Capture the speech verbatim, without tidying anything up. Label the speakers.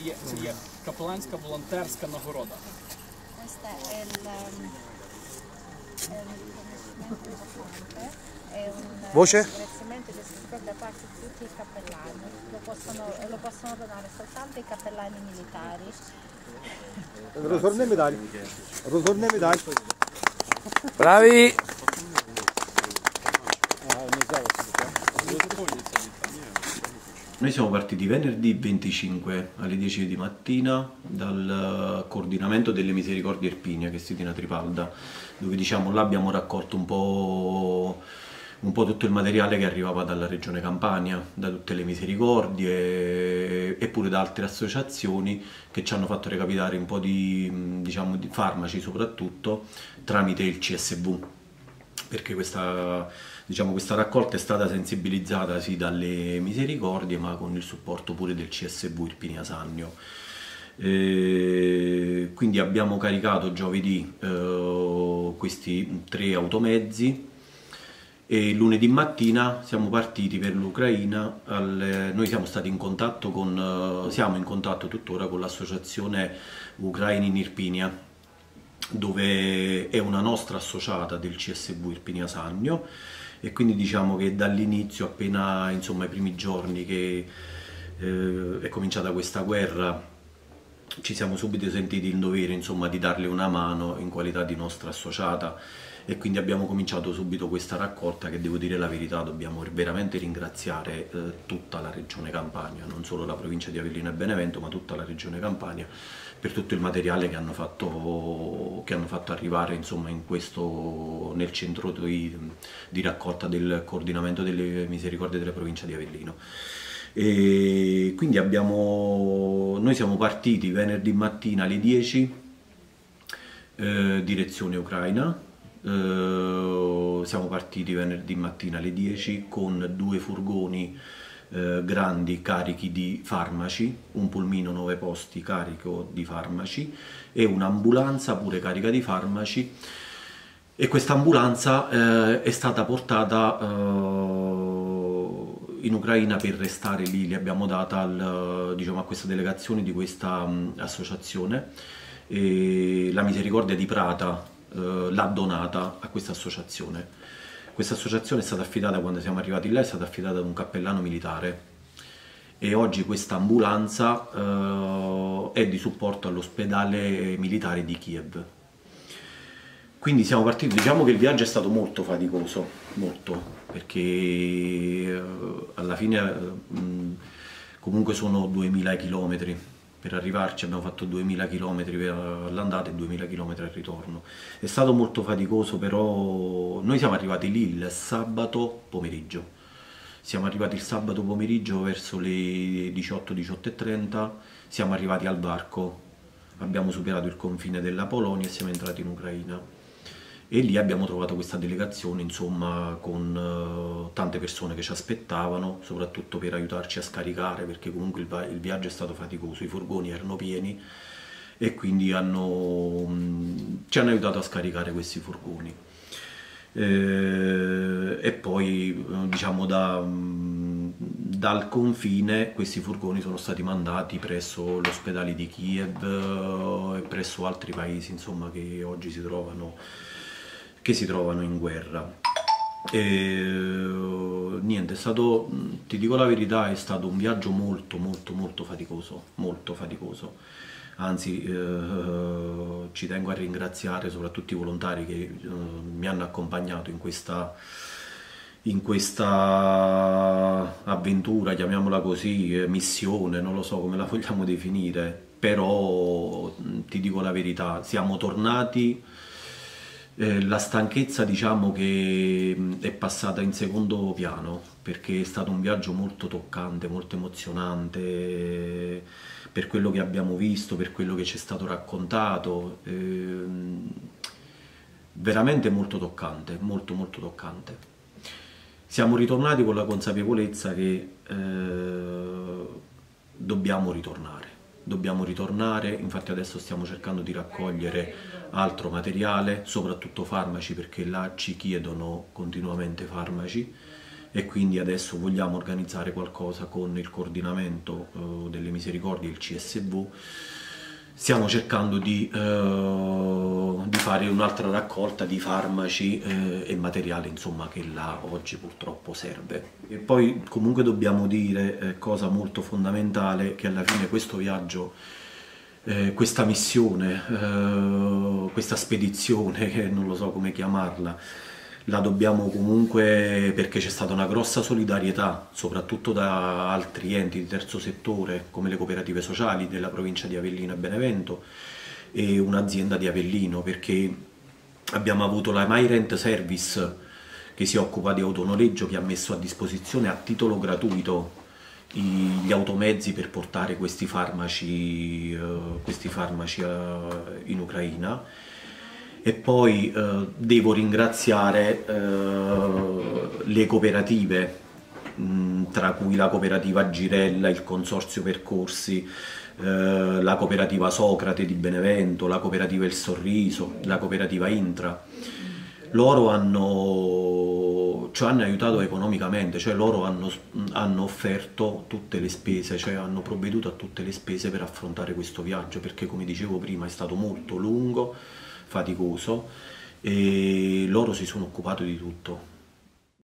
Speaker 1: є, це є капеланська волонтерська нагорода.
Speaker 2: Questa è il, um, è un riconoscimento importante, è un
Speaker 3: Voce?
Speaker 2: ringraziamento da parte di tutti i cappellani, lo possono, lo possono donare soltanto i cappellani militari.
Speaker 3: Розгорни медаль. Розгорни медаль.
Speaker 4: Bravi!
Speaker 5: Noi siamo partiti venerdì venticinque alle dieci di mattina dal coordinamento delle Misericordie Irpinia che si tiene a Tripalda, dove diciamo là abbiamo raccolto un po', un po' tutto il materiale che arrivava dalla regione Campania, da tutte le Misericordie e pure da altre associazioni che ci hanno fatto recapitare un po' di, diciamo, di farmaci soprattutto tramite il C S V. Perché questa, diciamo, questa raccolta è stata sensibilizzata sì dalle Misericordie ma con il supporto pure del C S V Irpinia Sannio. E quindi abbiamo caricato giovedì eh, questi tre automezzi e lunedì mattina siamo partiti per l'Ucraina. Noi siamo stati in contatto con, siamo in contatto tuttora con l'associazione Ucraini in Irpinia, dove è una nostra associata del C S V Irpinia Sannio, e quindi diciamo che dall'inizio, appena insomma i primi giorni che eh, è cominciata questa guerra, ci siamo subito sentiti il dovere insomma di darle una mano in qualità di nostra associata, e quindi abbiamo cominciato subito questa raccolta che, devo dire la verità, dobbiamo veramente ringraziare eh, tutta la regione Campania, non solo la provincia di Avellino e Benevento ma tutta la regione Campania, per tutto il materiale che hanno fatto, che hanno fatto arrivare insomma, in questo, nel centro di, di raccolta del coordinamento delle Misericordie della provincia di Avellino. E quindi abbiamo, noi siamo partiti venerdì mattina alle dieci, eh, direzione Ucraina. Eh, siamo partiti venerdì mattina alle dieci con due furgoni Eh, grandi carichi di farmaci, un pulmino nove posti carico di farmaci e un'ambulanza pure carica di farmaci, e questa ambulanza eh, è stata portata eh, in Ucraina per restare lì. Li abbiamo data al, diciamo, a questa delegazione di questa um, associazione, e la Misericordia di Prata eh, l'ha donata a questa associazione. Questa associazione è stata affidata, quando siamo arrivati là, è stata affidata ad un cappellano militare, e oggi questa ambulanza eh, è di supporto all'ospedale militare di Kiev. Quindi siamo partiti, diciamo che il viaggio è stato molto faticoso, molto, perché eh, alla fine eh, comunque sono duemila chilometri. Per arrivarci abbiamo fatto duemila chilometri all'andata e duemila chilometri al ritorno. È stato molto faticoso, però noi siamo arrivati lì il sabato pomeriggio. Siamo arrivati il sabato pomeriggio verso le diciotto, diciotto e trenta, siamo arrivati al varco, abbiamo superato il confine della Polonia e siamo entrati in Ucraina. E lì abbiamo trovato questa delegazione, insomma, con uh, tante persone che ci aspettavano, soprattutto per aiutarci a scaricare, perché comunque il, il viaggio è stato faticoso, i furgoni erano pieni e quindi hanno, um, ci hanno aiutato a scaricare questi furgoni. Eh, e poi, diciamo, da, um, dal confine questi furgoni sono stati mandati presso l'ospedale di Kiev uh, e presso altri paesi, insomma, che oggi si trovano che si trovano in guerra. E, niente, è stato, ti dico la verità, è stato un viaggio molto molto molto faticoso, molto faticoso. Anzi, eh, ci tengo a ringraziare soprattutto i volontari che eh, mi hanno accompagnato in questa, in questa avventura, chiamiamola così, eh, missione, non lo so come la vogliamo definire, però ti dico la verità, siamo tornati. Eh, la stanchezza, diciamo, che è passata in secondo piano, perché è stato un viaggio molto toccante, molto emozionante, per quello che abbiamo visto, per quello che ci è stato raccontato, eh, veramente molto toccante, molto molto toccante. Siamo ritornati con la consapevolezza che eh, dobbiamo ritornare. Dobbiamo ritornare, infatti adesso stiamo cercando di raccogliere altro materiale, soprattutto farmaci, perché là ci chiedono continuamente farmaci, e quindi adesso vogliamo organizzare qualcosa con il coordinamento eh, delle misericordie, il C S V. Stiamo cercando di, eh, di fare un'altra raccolta di farmaci eh, e materiale, insomma, che là oggi purtroppo serve. E poi comunque dobbiamo dire, eh, cosa molto fondamentale, che alla fine questo viaggio, eh, questa missione, eh, questa spedizione, che non lo so come chiamarla, la dobbiamo comunque, perché c'è stata una grossa solidarietà, soprattutto da altri enti di terzo settore, come le cooperative sociali della provincia di Avellino e Benevento e un'azienda di Avellino, perché abbiamo avuto la My Rent Service che si occupa di autonoleggio, che ha messo a disposizione a titolo gratuito gli automezzi per portare questi farmaci, eh, questi farmaci eh, in Ucraina. E poi eh, devo ringraziare eh, le cooperative, mh, tra cui la cooperativa Girella, il Consorzio Percorsi, eh, la cooperativa Socrate di Benevento, la cooperativa Il Sorriso, la cooperativa Intra. Loro hanno, cioè, hanno aiutato economicamente, cioè loro hanno, hanno offerto tutte le spese, cioè hanno provveduto a tutte le spese per affrontare questo viaggio, perché come dicevo prima è stato molto lungo, faticoso, e loro si sono occupati di tutto.